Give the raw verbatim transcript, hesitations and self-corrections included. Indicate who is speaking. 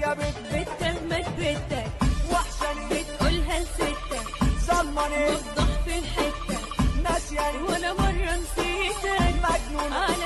Speaker 1: يا بت
Speaker 2: بتهمك بنتك
Speaker 1: وحشاني
Speaker 2: بتقولها لستك
Speaker 1: ظلماني
Speaker 2: وضح في الحتة
Speaker 1: ناسياني
Speaker 2: ولا مرة نسيتك
Speaker 1: مجنون
Speaker 2: على